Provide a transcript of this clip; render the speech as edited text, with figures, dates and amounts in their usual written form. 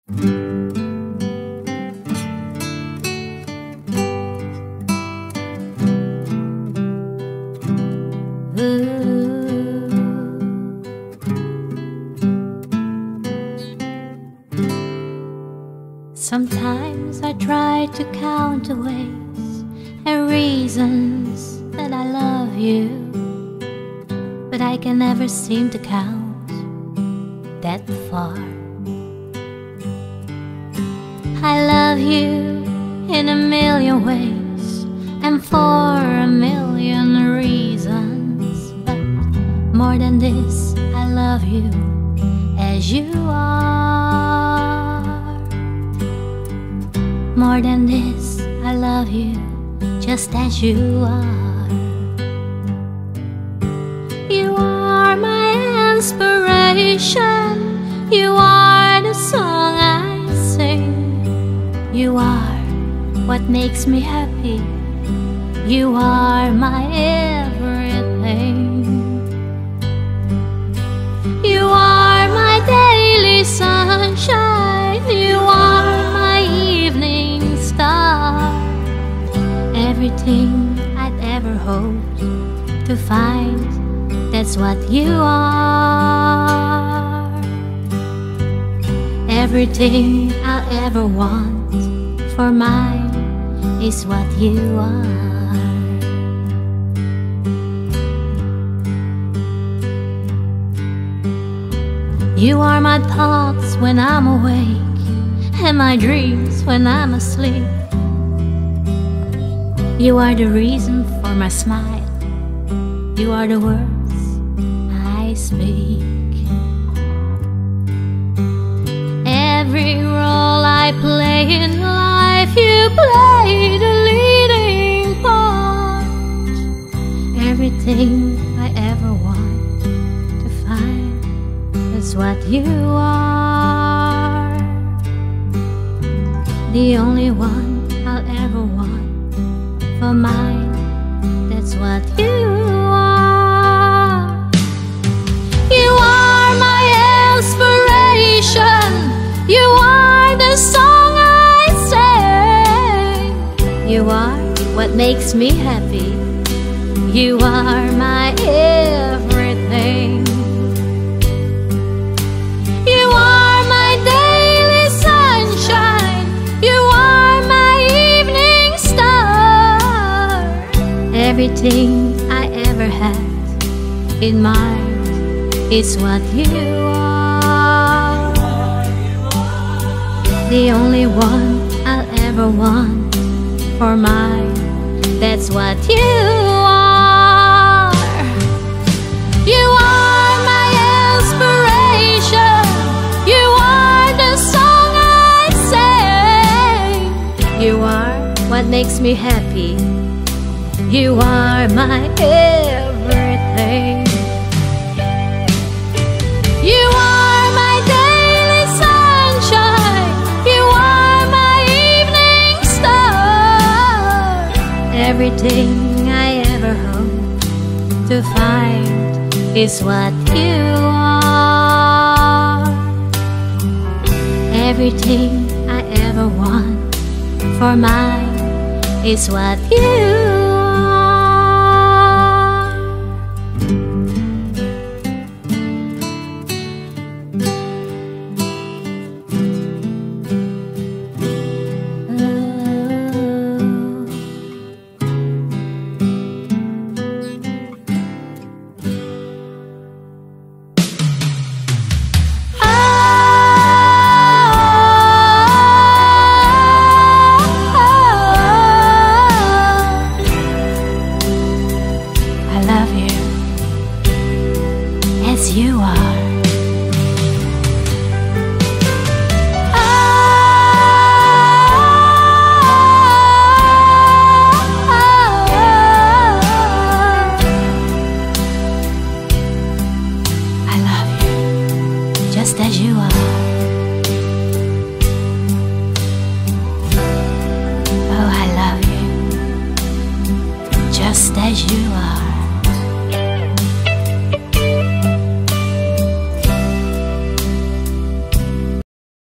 Sometimes I try to count the ways and reasons that I love you, but I can never seem to count that far. I love you in a million ways and for a million reasons, but more than this, I love you as you are. More than this, I love you just as you are. You are my inspiration. You are the song I sing. You are what makes me happy. You are my everything. You are my daily sunshine. You are my evening star. Everything I'd ever hoped to find, that's what you are. Everything I'll ever want for mine is what you are. You are my thoughts when I'm awake and my dreams when I'm asleep. You are the reason for my smile. You are the words I speak. Every role I play in life, you play the leading part. Everything I ever want to find, that's what you are. The only one I'll ever want for mine, that's what you are. You are my inspiration. You are the song I sing. You are what makes me happy. You are my everything. You are my daily sunshine. You are my evening star. Everything I ever had in mind is what you are. The only one I'll ever want for mine, that's what you are. You are my inspiration. You are the song I sing. You are what makes me happy. You are my everything. You are my daily sunshine. You are my evening star. Everything I ever hope to find is what you are. Everything I ever want for mine is what you are.